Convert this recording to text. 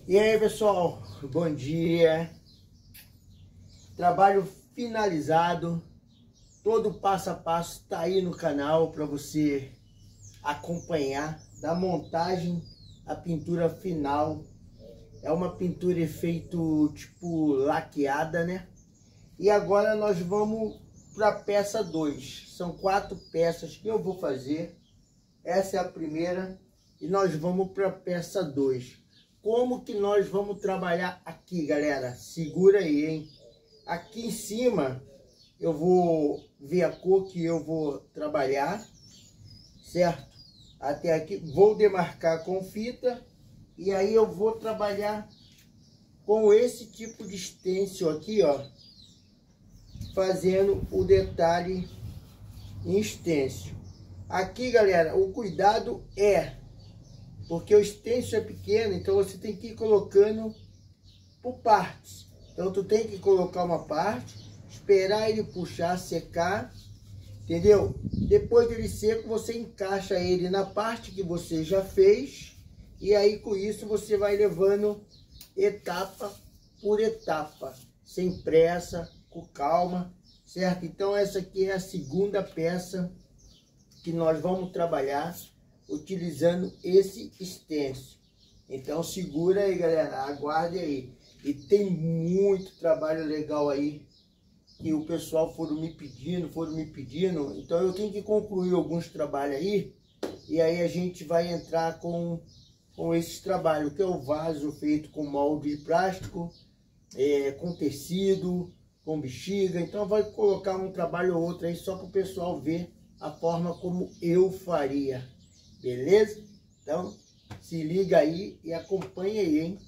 E aí, pessoal, bom dia. Trabalho finalizado, todo passo a passo está aí no canal para você acompanhar, da montagem à pintura final. É uma pintura efeito tipo laqueada, né? E agora nós vamos para a peça 2. São 4 peças que eu vou fazer. Essa é a primeira e nós vamos para a peça 2. Como que nós vamos trabalhar aqui, galera? Segura aí, hein? Aqui em cima eu vou ver a cor que eu vou trabalhar, certo? Até aqui vou demarcar com fita e aí eu vou trabalhar com esse tipo de stencil aqui, ó, fazendo o detalhe em stencil. Aqui, galera, o cuidado porque o stencil é pequeno, então você tem que ir colocando por partes. Então tu tem que colocar uma parte, esperar ele puxar, secar, entendeu? Depois dele seco, você encaixa ele na parte que você já fez, e aí com isso você vai levando etapa por etapa, sem pressa, com calma, certo? Então essa aqui é a segunda peça que nós vamos trabalhar utilizando esse stencil. Então segura aí, galera, aguarde aí. E tem muito trabalho legal aí que o pessoal foram me pedindo. Então eu tenho que concluir alguns trabalhos aí, e aí a gente vai entrar com esse trabalho, que é o vaso feito com molde de plástico, com tecido, com bexiga. Então vai colocar um trabalho ou outro aí só para o pessoal ver a forma como eu faria. Beleza? Então, se liga aí e acompanha aí, hein?